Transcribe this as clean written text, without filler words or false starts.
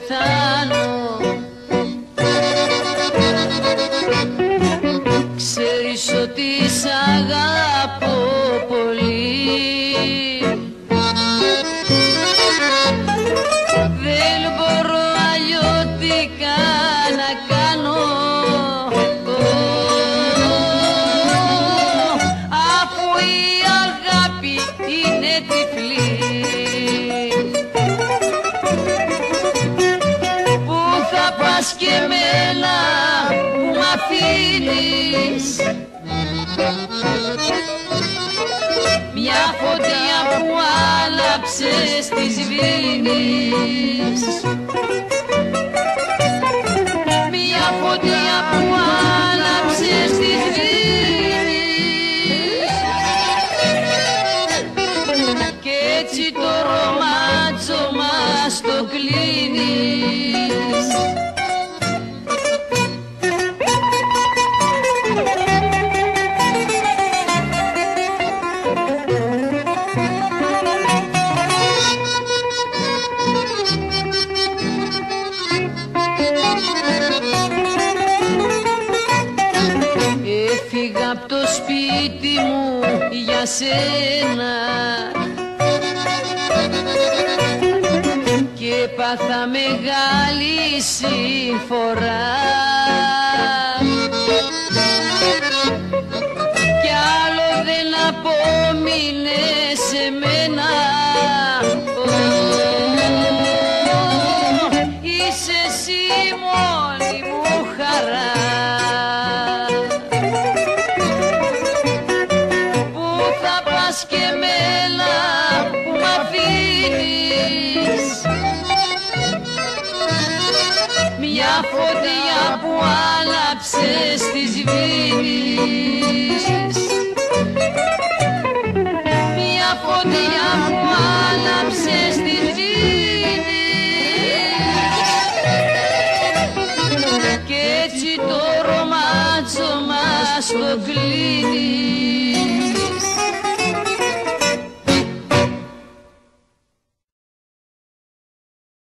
πεθάνω. Ξέρεις ότι σ' αγαπώ πολύ. Δεν μπορώ αλλιώτικα να κάνω, αφού η αγάπη είναι τυφλή. Πού θα πας και εμένα που μ' αφήνεις? Μια φωτιά που άναψες τη σβήνεις. Μια φωτιά που άναψες τη σβήνεις. Κι έτσι το ρομάτσο μας το κλείνεις. Έφυγα απ' το σπίτι μου για σένα και πάθα μεγάλη συμφορά. Κι άλλο δεν απόμεινε σε μένα. Είσαι εσύ μόνη μου χαρά. Και εμένα που μ' αφήνεις. Μια φωτιά που άναψες τη σβήνεις. Μια φωτιά που άναψες τη σβήνεις. Κι έτσι το ρομάτσο μας το κλείνει.